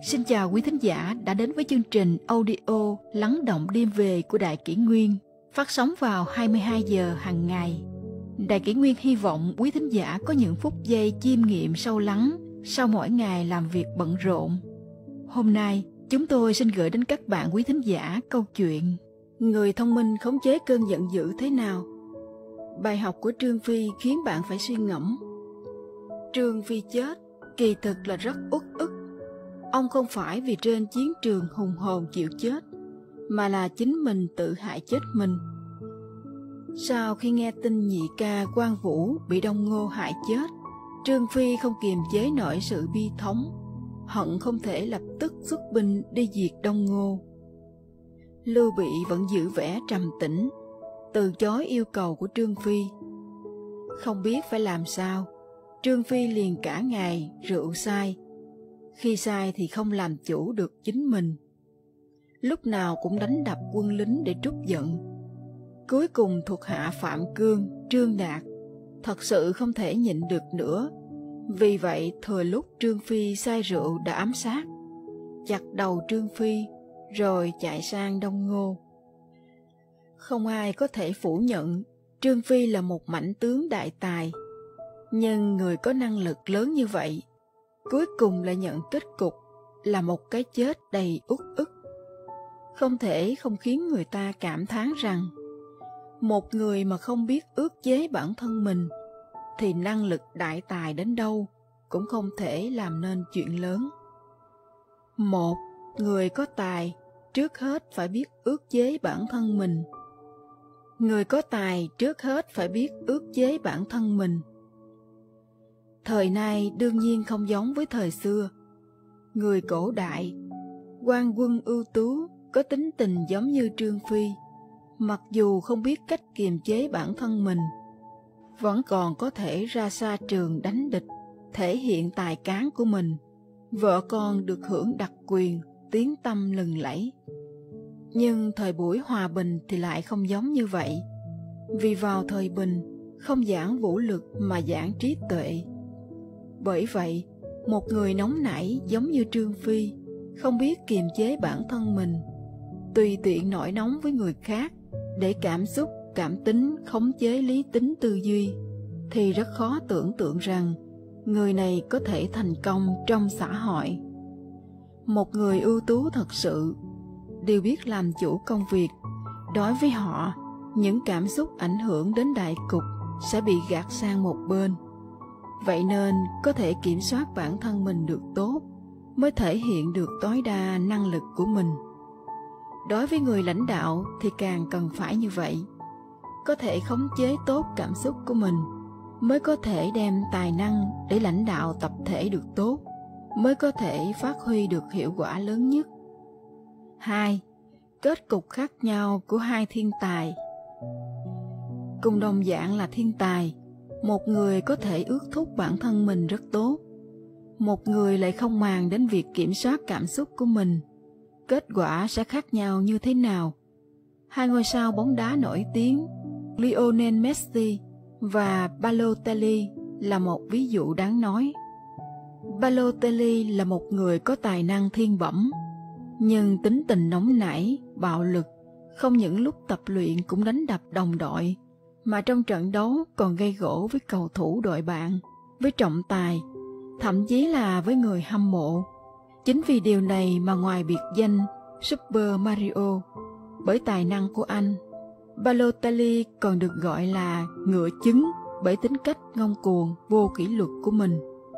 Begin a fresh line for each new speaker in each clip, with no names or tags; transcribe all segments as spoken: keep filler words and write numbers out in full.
Xin chào quý thính giả đã đến với chương trình audio Lắng động đêm về của Đài Kỷ Nguyên, phát sóng vào hai mươi hai giờ hàng ngày. Đài Kỷ Nguyên hy vọng quý thính giả có những phút giây chiêm nghiệm sâu lắng sau mỗi ngày làm việc bận rộn. Hôm nay, chúng tôi xin gửi đến các bạn quý thính giả câu chuyện Người thông minh khống chế cơn giận dữ thế nào? Bài học của Trương Phi khiến bạn phải suy ngẫm. Trương Phi chết, kỳ thực là rất uất ức. Ông không phải vì trên chiến trường hùng hồn chịu chết, mà là chính mình tự hại chết mình. Sau khi nghe tin nhị ca Quan Vũ bị Đông Ngô hại chết, Trương Phi không kiềm chế nổi sự bi thống, hận không thể lập tức xuất binh đi diệt Đông Ngô. Lưu Bị vẫn giữ vẻ trầm tĩnh, từ chối yêu cầu của Trương Phi. Không biết phải làm sao, Trương Phi liền cả ngày rượu say. Khi sai thì không làm chủ được chính mình, lúc nào cũng đánh đập quân lính để trút giận. Cuối cùng thuộc hạ Phạm Cương, Trương Đạt thật sự không thể nhịn được nữa, vì vậy thừa lúc Trương Phi say rượu đã ám sát, chặt đầu Trương Phi rồi chạy sang Đông Ngô. Không ai có thể phủ nhận Trương Phi là một mãnh tướng đại tài, nhưng người có năng lực lớn như vậy cuối cùng lại nhận kết cục là một cái chết đầy uất ức. Không thể không khiến người ta cảm thán rằng một người mà không biết ước chế bản thân mình thì năng lực đại tài đến đâu cũng không thể làm nên chuyện lớn. Một người có tài trước hết phải biết ước chế bản thân mình. Người có tài trước hết phải biết ước chế bản thân mình. Thời nay đương nhiên không giống với thời xưa. Người cổ đại, quan quân ưu tú có tính tình giống như Trương Phi, mặc dù không biết cách kiềm chế bản thân mình, vẫn còn có thể ra xa trường đánh địch, thể hiện tài cán của mình. Vợ con được hưởng đặc quyền, tiếng tăm lừng lẫy. Nhưng thời buổi hòa bình thì lại không giống như vậy. Vì vào thời bình, không giảng vũ lực mà giảng trí tuệ. Bởi vậy, một người nóng nảy giống như Trương Phi, không biết kiềm chế bản thân mình, tùy tiện nổi nóng với người khác để cảm xúc, cảm tính khống chế lý tính tư duy, thì rất khó tưởng tượng rằng người này có thể thành công trong xã hội. Một người ưu tú thật sự đều biết làm chủ công việc. Đối với họ, những cảm xúc ảnh hưởng đến đại cục sẽ bị gạt sang một bên. Vậy nên có thể kiểm soát bản thân mình được tốt mới thể hiện được tối đa năng lực của mình. Đối với người lãnh đạo thì càng cần phải như vậy. Có thể khống chế tốt cảm xúc của mình mới có thể đem tài năng để lãnh đạo tập thể được tốt, mới có thể phát huy được hiệu quả lớn nhất. Hai, kết cục khác nhau của hai thiên tài. Cùng đồng dạng là thiên tài, một người có thể ước thúc bản thân mình rất tốt, một người lại không màng đến việc kiểm soát cảm xúc của mình. Kết quả sẽ khác nhau như thế nào? Hai ngôi sao bóng đá nổi tiếng Lionel Messi và Balotelli là một ví dụ đáng nói. Balotelli là một người có tài năng thiên bẩm, nhưng tính tình nóng nảy, bạo lực, không những lúc tập luyện cũng đánh đập đồng đội, mà trong trận đấu còn gây gổ với cầu thủ đội bạn, với trọng tài, thậm chí là với người hâm mộ. Chính vì điều này mà ngoài biệt danh Super Mario, bởi tài năng của anh, Balotelli còn được gọi là ngựa trứng bởi tính cách ngông cuồng, vô kỷ luật của mình.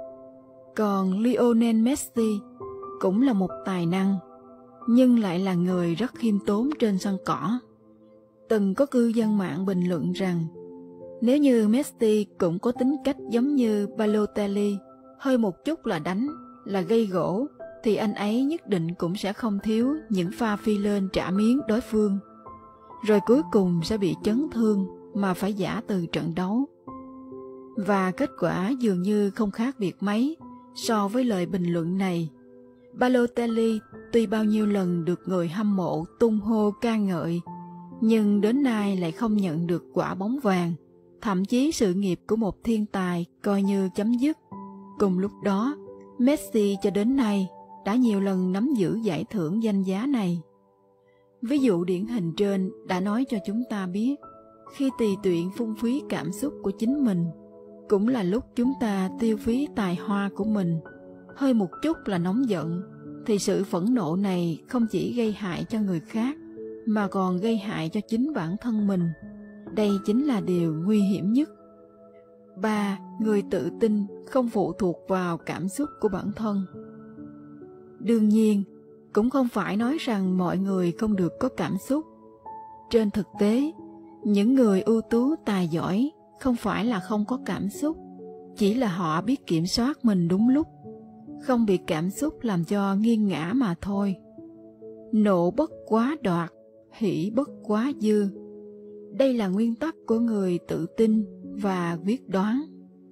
Còn Lionel Messi cũng là một tài năng, nhưng lại là người rất khiêm tốn trên sân cỏ. Từng có cư dân mạng bình luận rằng nếu như Messi cũng có tính cách giống như Balotelli, hơi một chút là đánh, là gây gổ, thì anh ấy nhất định cũng sẽ không thiếu những pha phi lên trả miếng đối phương, rồi cuối cùng sẽ bị chấn thương mà phải giã từ trận đấu. Và kết quả dường như không khác biệt mấy so với lời bình luận này. Balotelli tuy bao nhiêu lần được người hâm mộ tung hô ca ngợi, nhưng đến nay lại không nhận được quả bóng vàng. Thậm chí sự nghiệp của một thiên tài coi như chấm dứt. Cùng lúc đó, Messi cho đến nay đã nhiều lần nắm giữ giải thưởng danh giá này. Ví dụ điển hình trên đã nói cho chúng ta biết, khi tùy tiện phung phí cảm xúc của chính mình, cũng là lúc chúng ta tiêu phí tài hoa của mình. Hơi một chút là nóng giận, thì sự phẫn nộ này không chỉ gây hại cho người khác, mà còn gây hại cho chính bản thân mình. Đây chính là điều nguy hiểm nhất. ba. Người tự tin không phụ thuộc vào cảm xúc của bản thân. Đương nhiên, cũng không phải nói rằng mọi người không được có cảm xúc. Trên thực tế, những người ưu tú tài giỏi không phải là không có cảm xúc, chỉ là họ biết kiểm soát mình đúng lúc, không bị cảm xúc làm cho nghiêng ngã mà thôi. Nộ bất quá đoạt, hỷ bất quá dư. Đây là nguyên tắc của người tự tin và quyết đoán.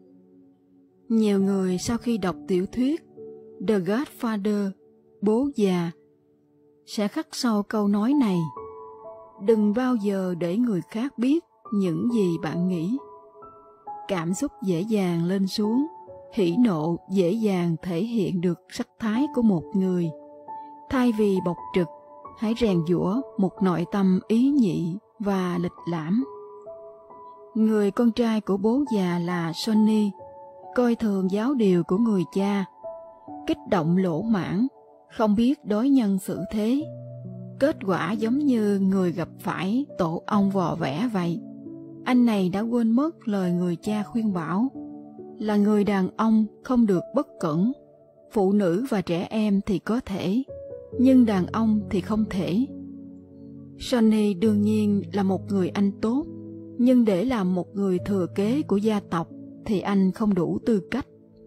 Nhiều người sau khi đọc tiểu thuyết The Godfather, Bố già, sẽ khắc sâu câu nói này: đừng bao giờ để người khác biết những gì bạn nghĩ. Cảm xúc dễ dàng lên xuống, hỉ nộ dễ dàng thể hiện được sắc thái của một người. Thay vì bộc trực, hãy rèn giũa một nội tâm ý nhị và lịch lãm. Người con trai của bố già là Sonny coi thường giáo điều của người cha, kích động lỗ mãng, không biết đối nhân xử thế. Kết quả giống như người gặp phải tổ ong vò vẽ vậy. Anh này đã quên mất lời người cha khuyên bảo là người đàn ông không được bất cẩn. Phụ nữ và trẻ em thì có thể, nhưng đàn ông thì không thể. Sonny đương nhiên là một người anh tốt, nhưng để làm một người thừa kế của gia tộc thì anh không đủ tư cách.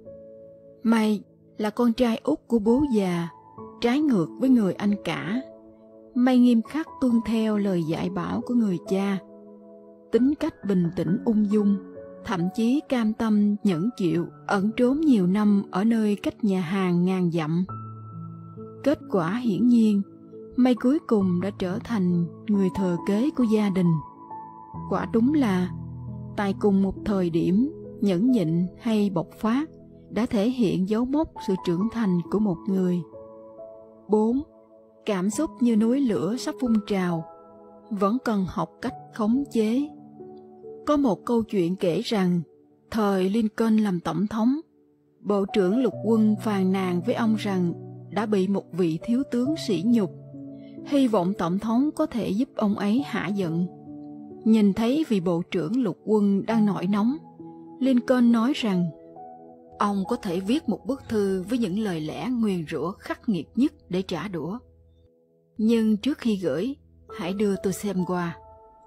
May là con trai út của bố già, trái ngược với người anh cả. May nghiêm khắc tuân theo lời dạy bảo của người cha, tính cách bình tĩnh ung dung, thậm chí cam tâm nhẫn chịu ẩn trốn nhiều năm ở nơi cách nhà hàng ngàn dặm. Kết quả hiển nhiên, May cuối cùng đã trở thành người thừa kế của gia đình. Quả đúng là tại cùng một thời điểm, nhẫn nhịn hay bộc phát đã thể hiện dấu mốc sự trưởng thành của một người. bốn. Cảm xúc như núi lửa sắp phun trào, vẫn cần học cách khống chế. Có một câu chuyện kể rằng, thời Lincoln làm tổng thống, Bộ trưởng lục quân phàn nàn với ông rằng đã bị một vị thiếu tướng sỉ nhục, hy vọng tổng thống có thể giúp ông ấy hả giận. Nhìn thấy vị bộ trưởng lục quân đang nổi nóng, Lincoln nói rằng ông có thể viết một bức thư với những lời lẽ nguyền rủa khắc nghiệt nhất để trả đũa. Nhưng trước khi gửi, hãy đưa tôi xem qua.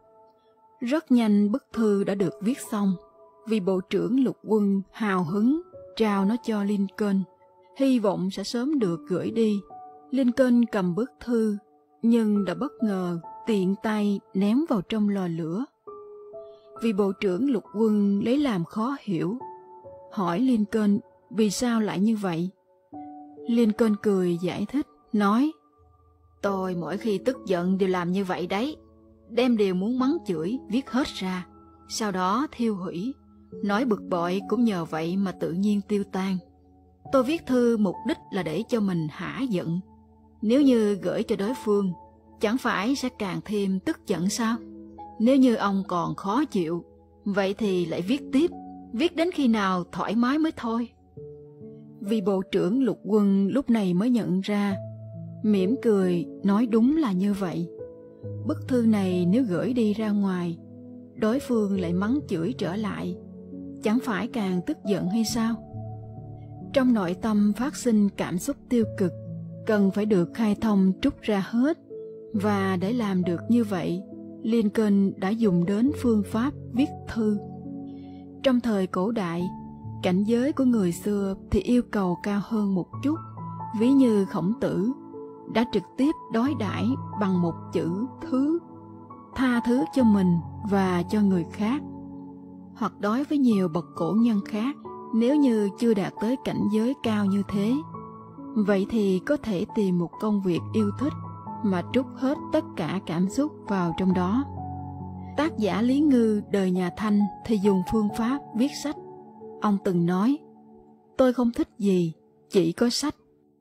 Rất nhanh bức thư đã được viết xong, vì bộ trưởng lục quân hào hứng trao nó cho Lincoln, hy vọng sẽ sớm được gửi đi. Lincoln cầm bức thư, nhưng đã bất ngờ tiện tay ném vào trong lò lửa. Vì bộ trưởng lục quân lấy làm khó hiểu, hỏi Lincoln vì sao lại như vậy. Lincoln cười giải thích, nói: tôi mỗi khi tức giận đều làm như vậy đấy, đem điều muốn mắng chửi viết hết ra, sau đó thiêu hủy. Nói bực bội cũng nhờ vậy mà tự nhiên tiêu tan. Tôi viết thư mục đích là để cho mình hả giận. Nếu như gửi cho đối phương, chẳng phải sẽ càng thêm tức giận sao? Nếu như ông còn khó chịu, vậy thì lại viết tiếp, viết đến khi nào thoải mái mới thôi. Vì bộ trưởng lục quân lúc này mới nhận ra, mỉm cười nói đúng là như vậy. Bức thư này nếu gửi đi ra ngoài, đối phương lại mắng chửi trở lại, chẳng phải càng tức giận hay sao? Trong nội tâm phát sinh cảm xúc tiêu cực, cần phải được khai thông trút ra hết. Và để làm được như vậy, Lincoln đã dùng đến phương pháp viết thư. Trong thời cổ đại, cảnh giới của người xưa thì yêu cầu cao hơn một chút. Ví như Khổng Tử đã trực tiếp đối đãi bằng một chữ thứ, tha thứ cho mình và cho người khác. Hoặc đối với nhiều bậc cổ nhân khác, nếu như chưa đạt tới cảnh giới cao như thế, vậy thì có thể tìm một công việc yêu thích mà trút hết tất cả cảm xúc vào trong đó. Tác giả Lý Ngư đời nhà Thanh thì dùng phương pháp viết sách. Ông từng nói, tôi không thích gì, chỉ có sách.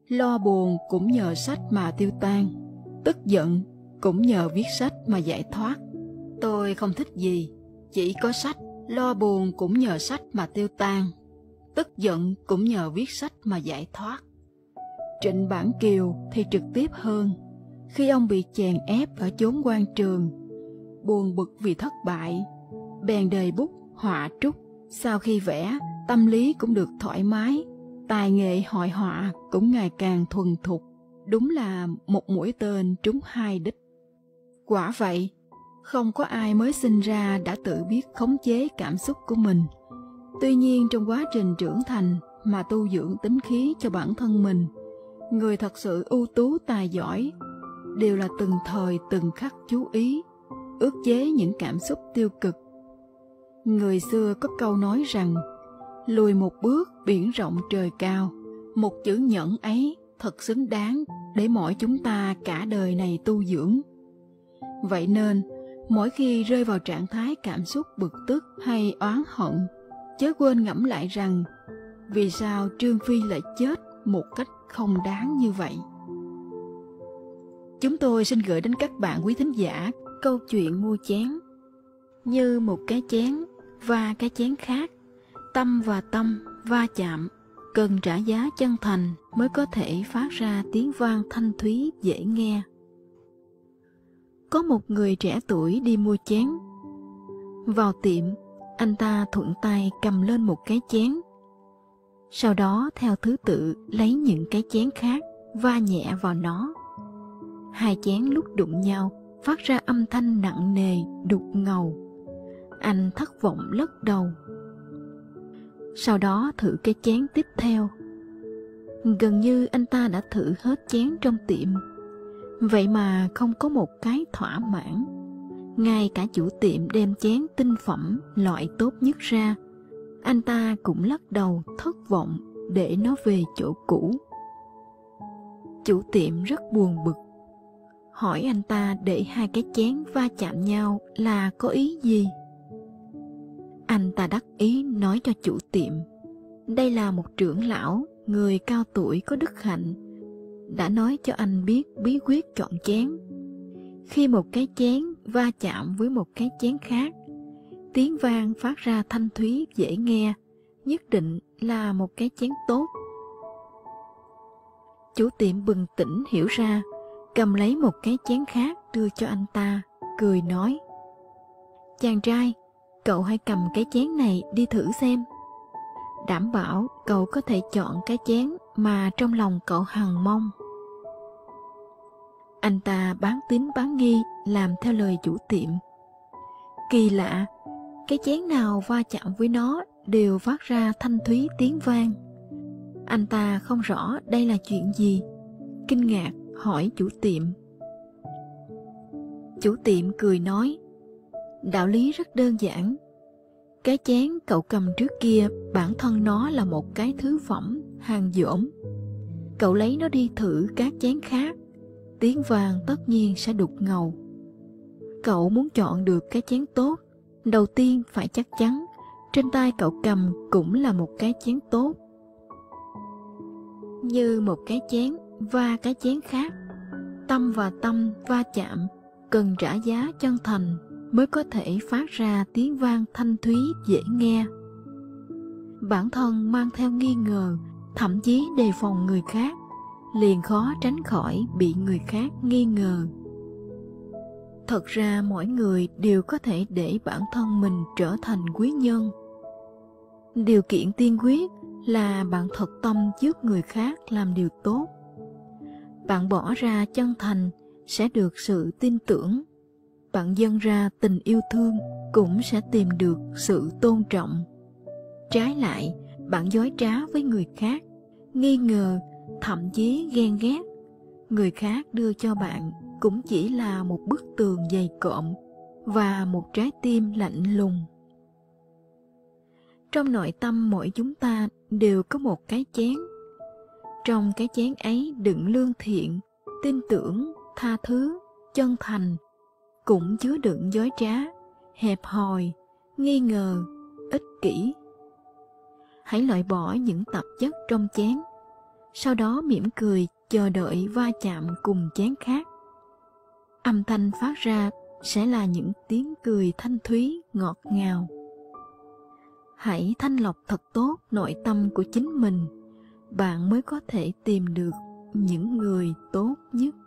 Lo buồn cũng nhờ sách mà tiêu tan, tức giận cũng nhờ viết sách mà giải thoát. Tôi không thích gì, chỉ có sách. Lo buồn cũng nhờ sách mà tiêu tan, tức giận cũng nhờ viết sách mà giải thoát. Trịnh Bản Kiều thì trực tiếp hơn. Khi ông bị chèn ép ở chốn quan trường, buồn bực vì thất bại, bèn đề bút họa trúc. Sau khi vẽ, tâm lý cũng được thoải mái, tài nghệ hội họa cũng ngày càng thuần thục. Đúng là một mũi tên trúng hai đích. Quả vậy, không có ai mới sinh ra đã tự biết khống chế cảm xúc của mình. Tuy nhiên trong quá trình trưởng thành mà tu dưỡng tính khí cho bản thân mình, người thật sự ưu tú tài giỏi đều là từng thời từng khắc chú ý, ức chế những cảm xúc tiêu cực. Người xưa có câu nói rằng, lùi một bước biển rộng trời cao. Một chữ nhẫn ấy thật xứng đáng để mỗi chúng ta cả đời này tu dưỡng. Vậy nên, mỗi khi rơi vào trạng thái cảm xúc bực tức hay oán hận, chớ quên ngẫm lại rằng, vì sao Trương Phi lại chết một cách không đáng như vậy. Chúng tôi xin gửi đến các bạn quý thính giả câu chuyện mua chén. Như một cái chén và cái chén khác, tâm và tâm va chạm, cần trả giá chân thành mới có thể phát ra tiếng vang thanh thúy dễ nghe. Có một người trẻ tuổi đi mua chén. Vào tiệm, anh ta thuận tay cầm lên một cái chén. Sau đó theo thứ tự lấy những cái chén khác va nhẹ vào nó. Hai chén lúc đụng nhau phát ra âm thanh nặng nề đục ngầu. Anh thất vọng lắc đầu. Sau đó thử cái chén tiếp theo. Gần như anh ta đã thử hết chén trong tiệm, vậy mà không có một cái thỏa mãn. Ngay cả chủ tiệm đem chén tinh phẩm loại tốt nhất ra, anh ta cũng lắc đầu thất vọng để nó về chỗ cũ. Chủ tiệm rất buồn bực, hỏi anh ta để hai cái chén va chạm nhau là có ý gì. Anh ta đắc ý nói cho chủ tiệm, đây là một trưởng lão, người cao tuổi có đức hạnh, đã nói cho anh biết bí quyết chọn chén. Khi một cái chén va chạm với một cái chén khác, tiếng vang phát ra thanh thúy dễ nghe, nhất định là một cái chén tốt. Chủ tiệm bừng tỉnh hiểu ra, cầm lấy một cái chén khác đưa cho anh ta, cười nói, chàng trai, cậu hãy cầm cái chén này đi thử xem. Đảm bảo cậu có thể chọn cái chén mà trong lòng cậu hằng mong. Anh ta bán tín bán nghi làm theo lời chủ tiệm. Kỳ lạ, cái chén nào va chạm với nó đều phát ra thanh thúy tiếng vang. Anh ta không rõ đây là chuyện gì, kinh ngạc hỏi chủ tiệm. Chủ tiệm cười nói, đạo lý rất đơn giản. Cái chén cậu cầm trước kia bản thân nó là một cái thứ phẩm hàng dởm. Cậu lấy nó đi thử các chén khác, tiếng vang tất nhiên sẽ đục ngầu. Cậu muốn chọn được cái chén tốt, đầu tiên phải chắc chắn trên tay cậu cầm cũng là một cái chén tốt. Như một cái chén và cái chén khác, tâm và tâm va chạm, cần trả giá chân thành mới có thể phát ra tiếng vang thanh thúy dễ nghe. Bản thân mang theo nghi ngờ, thậm chí đề phòng người khác, liền khó tránh khỏi bị người khác nghi ngờ. Thật ra mỗi người đều có thể để bản thân mình trở thành quý nhân. Điều kiện tiên quyết là bạn thật tâm giúp người khác làm điều tốt. Bạn bỏ ra chân thành sẽ được sự tin tưởng. Bạn dâng ra tình yêu thương cũng sẽ tìm được sự tôn trọng. Trái lại, bạn dối trá với người khác, nghi ngờ, thậm chí ghen ghét, người khác đưa cho bạn cũng chỉ là một bức tường dày cộm và một trái tim lạnh lùng. Trong nội tâm mỗi chúng ta đều có một cái chén. Trong cái chén ấy đựng lương thiện, tin tưởng, tha thứ, chân thành, cũng chứa đựng dối trá, hẹp hòi, nghi ngờ, ích kỷ. Hãy loại bỏ những tạp chất trong chén. sau đó mỉm cười chờ đợi va chạm cùng chén khác. Âm thanh phát ra sẽ là những tiếng cười thanh thúy ngọt ngào. Hãy thanh lọc thật tốt nội tâm của chính mình, bạn mới có thể tìm được những người tốt nhất.